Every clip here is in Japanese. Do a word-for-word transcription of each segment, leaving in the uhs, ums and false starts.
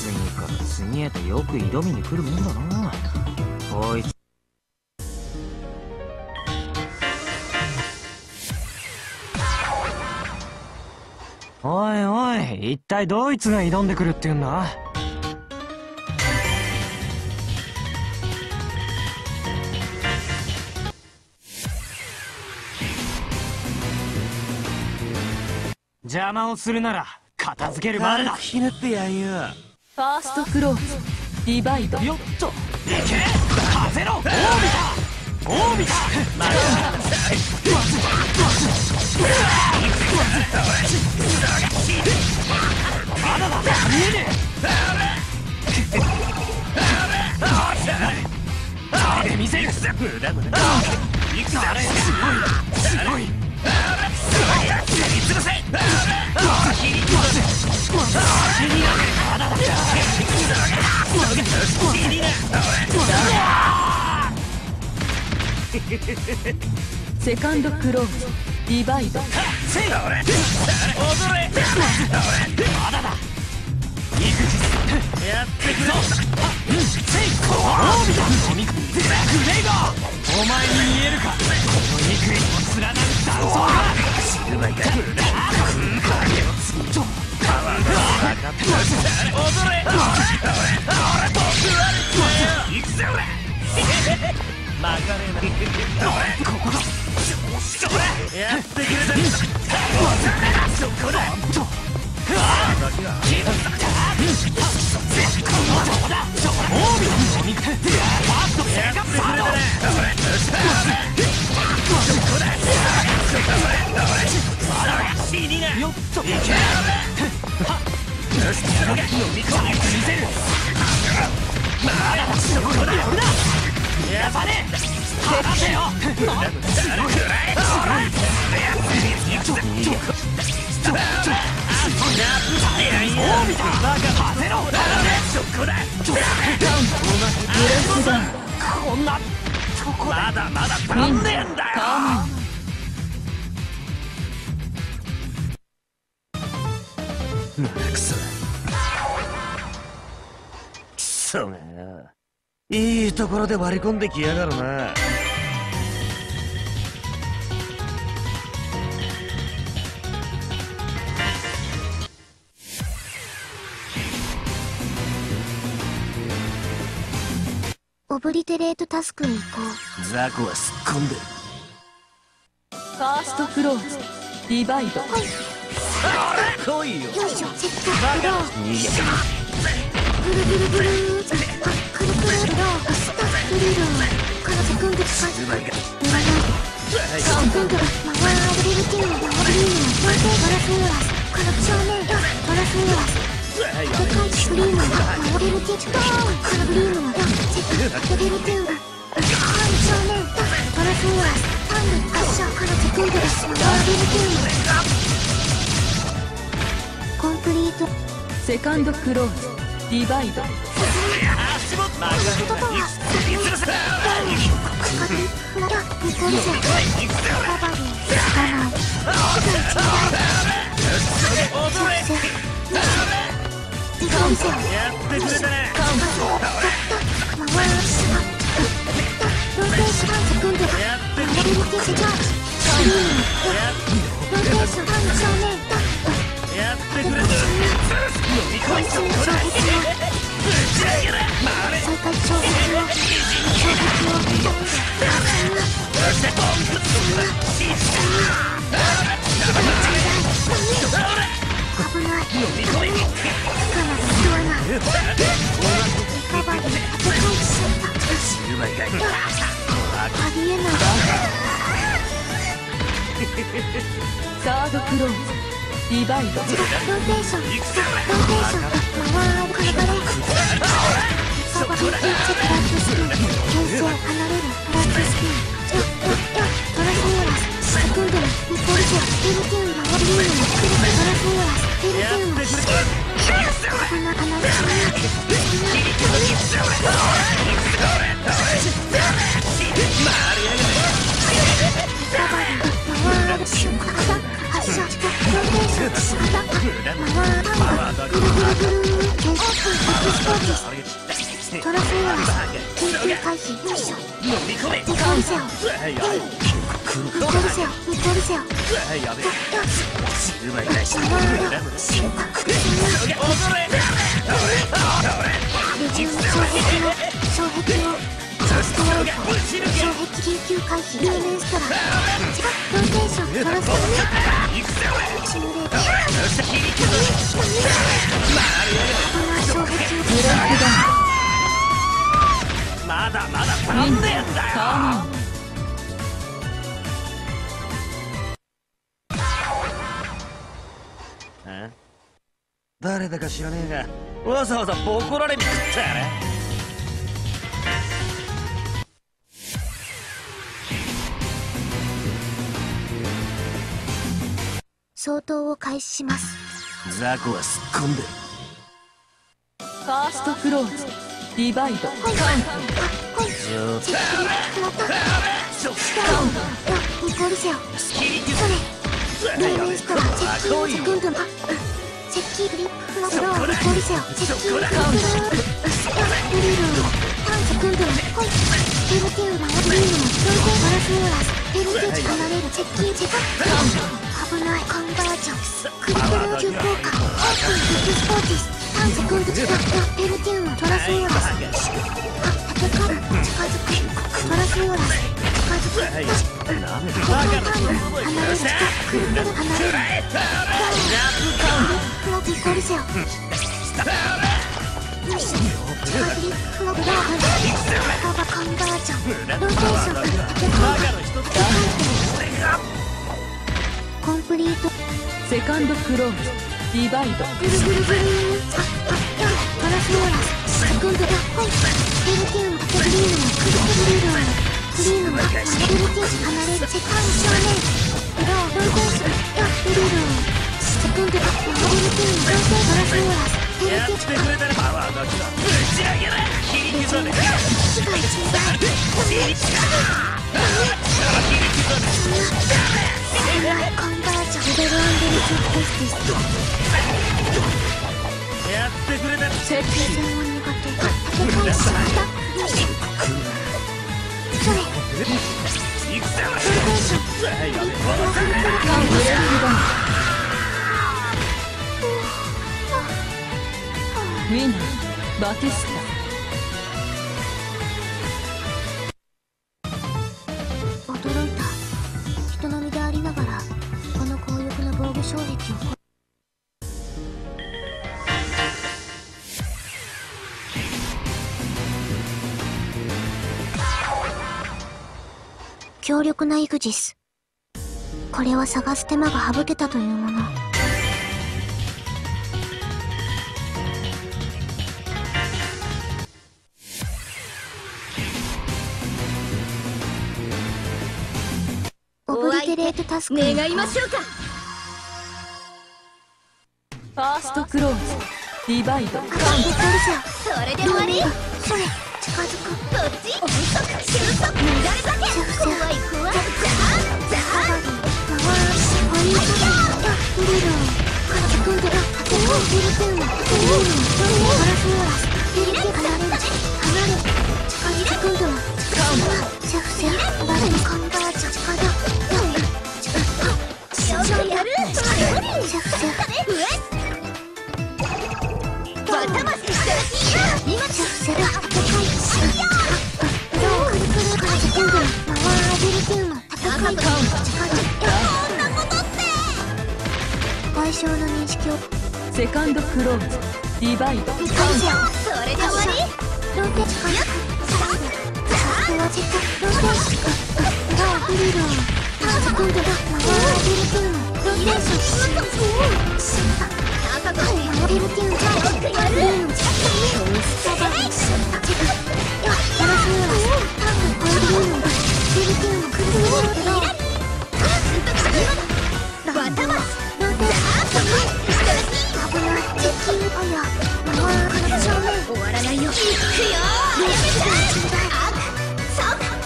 次から次へとよく挑みに来るもんだなこいつ。おいおい、一体どいつが挑んでくるって言うんだ。邪魔をするなら片付けるまでだ。ひねってやんよ。 ファーストクローズディバイド。 よっといけ風のオービタオービタまだまだだ見えねえ誰で見せる無駄無駄いくぞあれすごいすごいセカンドクローズディバイド。 踊れまだだ行くやってくぞグレイガーお前に見えるかこの肉にも連なる断層が知るまいか影をつむとパワーが分かってます踊れ俺僕は行くぜ俺曲がれないここだやってくれたそこだよっといけやばね離せよこんなとこまだまだ足んねえんだよ。くそくそがよいいところで割り込んできやがるな。 オブリテレートタスクに行こう。 ザコはすっ込んでる。 ファーストクローズディバイド。 はい来いよ。 よいしょセットブロー逃げブルブルブルーズくるくるブロースタッフリローからセクンド近づくブラナーセクンドが回るビルティーの回るビルの回転バラスウラスから正面バラスウラス世界一フリーの回るビルティードーンからブリーのチェックビルティーが正面バラスウラスタング発射からセクンドが回るビルティーのコンプリート。 セカンドクローズディバイド。 足元とは先に進めフラダニコルジャカバリーカナイ世界一大ニコルジャやってくれたね。 回しまったローテーションセクンドがモビリティセジャージスリームローテーション正面やってくれた。 最終衝撃を再開衝撃を衝撃を危ない不可など言わないリカバリー世界一シャッターありえないサードクローズディバイド。 ローテーションローテーション回るからバレーサバリーチェクラットスピン牽制離れるフラットスピンヨッヨッヨットラフィーラスセクンドルニコルジャフィルティーンラワリーノのトラフィーラスフィルティーンの鼻鼻にしまってサバリー回る瞬間発射ローテーションアタック回るぐるぐるぐるーティストラスウォーラス研究開始ミッション飲み込めニコルセオやべニコルセオニコルセオやべシルバー返しシャワードシルバークシャワーレジウム障壁の障壁をストライフ障壁研究開始ルーメンストラローテーショントラスウォーラスシミュレーター障壁をブラックダまだまだウン頼んでウィンやんだよターニえ誰だか知らねえがわざわざボコられに来ったよね。 相当を開始します。 ザコはすっ込んでる。 ファーストクローズディバイドカウントほいずーっチェックリフラットダウンドニコルセオそれルーメンストラチェッキーセクンドマチェッキーフリップフラットローニコルセオチェッキーフラットルリルタンセクンドマほいペルティウラグリームローテバラスウォーラスペルティチ離れるチェッキーチェカ危ないコンバージョンクリクル急降下オープンビッグスポーティスさんセクンド近くペルティウムトラスウォーラス竹から近づくトラスウォーラス近づくなめ竹から離れる近くクルクル離れるフラニコルセオミッション近づりフラグラーハンカバコンバージョンローテーション竹からコンプリートセカンドクローズディバイドぐるぐるぐるああトラスウォーラスセクンドだほいペルティウムテグリームのクリクリームクリームがペルティウム離れるチェッカー正面色をローテーションやクリームセクンドだペルティウムローテトラスウォーラスペルやってティウムくれたらパワーだけだ打ち上げろ切り刻めすが一番コンバージョンレベルアンデルチューテスティスやってくれたらチェック全然苦手竹返しだそれ行くぜローテーションやべブレイクダウンウィンナーバティス驚いた人並みでありながらこの強力な防御障壁を強力なイグジスこれは探す手間が省けたというものオブリテレートタスク願いましょうかファーストクローズディバイドカウントそれで終わりそれ近づくこっち音速収束乱れ酒怖い怖いザーザー回しポイントだフリルカセクンドだ縦のフィルテウムフリルドリアガラスウォーラスフィルテ離れる離れる近づセクンドはセフセフバルのカンバージョン近だ近だやるセフセフバタマスしたら今セフセフ高いどうくるくるからセクンド回れるテューマ高いカウント近づこんなことって対象の認識をセカンドクローズディバイドカウントそれで終わりローテーションさあさあチェックローテーションラーフリルセクンドだ回れるテューマローテーションシンパ赤く回れるテューマグリーンチェックサバチェックガラスウォーラスタンクコールルームフィルテューマクルームローバタマスローテーション危ないチェッキングアヤ回る正面終わらないよいくよやめたアクサク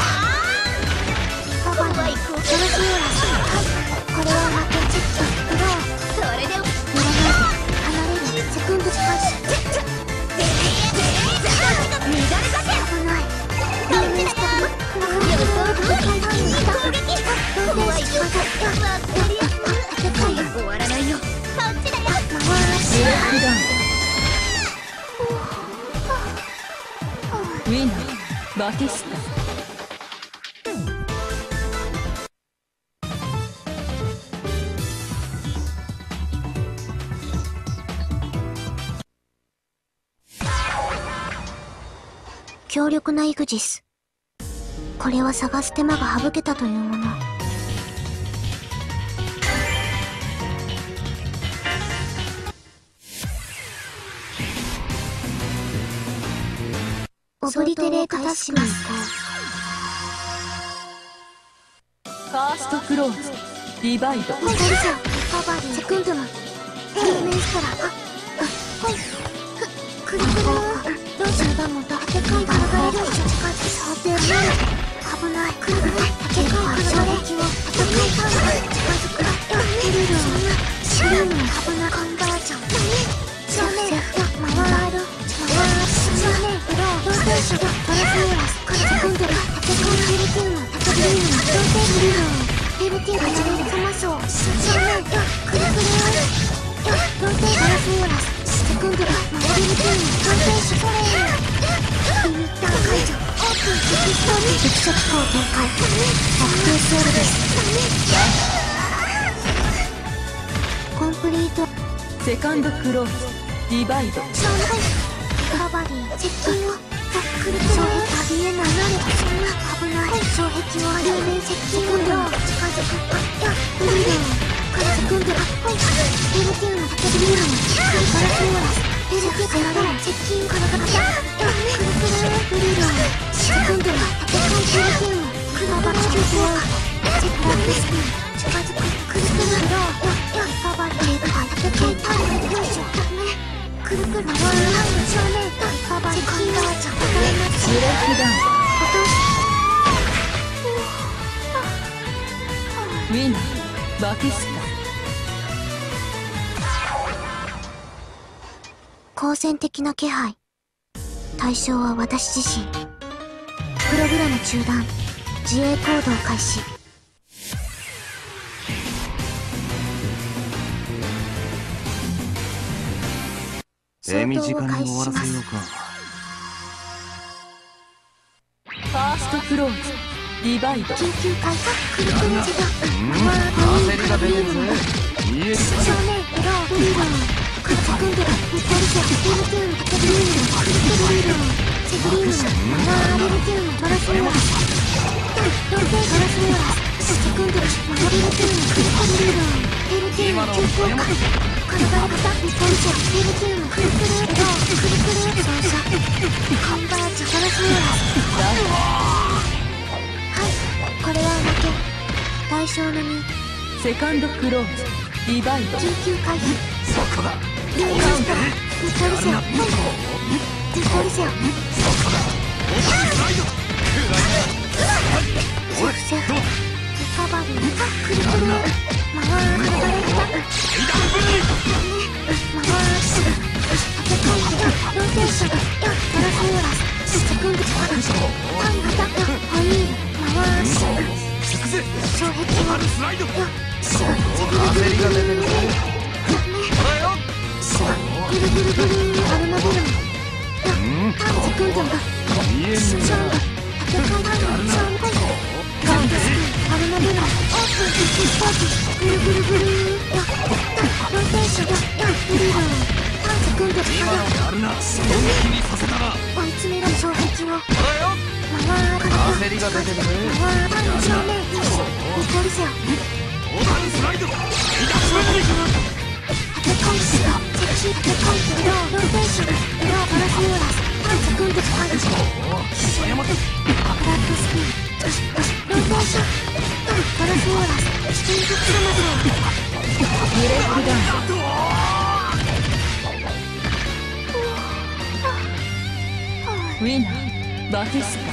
パパのガラスウォーラスはいこれは負けチェックローそれで離れるセクンド近づバティスタ。 強力なイグジス。これは探す手間が省けたというもの。オブリテレートタスクに行こファーストクローズディバイド。 う。メタルジャー、カバー、セクンドマン、フルメンストラ、あ、あ、ほい、ふ、くるくるー、ロジャーダモとハテカンが流れる近づき想定ない。危ない、くるくる、ハテカンが衝撃を、ハテカンが近づく。テルル、そんな、シューム、危ない、コンバージョン。正面、回る、回る、正面、ブロー、ローテーション、トラスモーラス、これセクンドラ、ハテカン、ヘルティウム、ハテクリーム、ローテーション。ヘルティーがやれるかまそう正面くるくるローテーガラスモーラスセクンドラマリルティームローテーションリミッター解除オープンテキストに直接法展開確定セールですコンプリートセカンドクローズディバイド。 正面カバリー接近をくるくる障壁ありえないなれそんな危ない障壁を両面接近を近づくあっブリードからセクンドラほいヘルティウム竹ビームカルカラスモーラスヘルティからが接近からがくるくるブリードセクンドラ竹カンヘルティウムクローバー地球強化セクランデスピン近づくくるくるローカバリー竹カンタイムよいしょくるくる回る正面カバーセクンダーチャンブレイクダウン。ウィナーバティスタ。 好戦的な気配。対象は私自身。プログラム中断。自衛行動開始。 手短に終わらせようか。 ファーストクローズディバイド。 緊急開発くるくる自動焦りが出てるぜ。見える正面ブローブリードクルセクンドラミタルセヘルティウムタケブリームクルクルリードセグリームマナーレルティウムトラスモーラスローテートラスモーラスセクンドラマナーレルティウムクルクルリードヘルティウム急降下カルバラ型ミタルセヘルティウムクルクルロークルクル操作カンバーチトラスモーラスはいこれは負け対象のにセカンドクローズディバイド。 緊急回避そこだ。 リーストラミタルセオミタルセオそこだ。オタンスライド。 セクセフリカバリークルクル回るバレたイダンブリ回すタケカイテローテーショントラスモーラスセクンドチカルタンガタホイール回す直前障壁をオタンスライド。 焦りが出てるぜ。ほらよ。 ぐるぐるぐるアルマビルムセクンドが見えんションねタケカイテションコイカウントスピンアルマビルムオープンテキストーキぐるぐるぐるローテーションブリードタンセクンド今の力やるな。ドンキにさせたな。 追い詰めろ障壁をほらよ。 回る焦りが出てるぜ。 回る正面ミタルセオオタンスライド。イダンブリタケカイテセクシータケカイテローローテーションロートラスモーラスタンセクンド力そやまと。 フラットスピンローテーショントラスモーラススピンフックマドブレイクダウン。ウィナーバティスタ。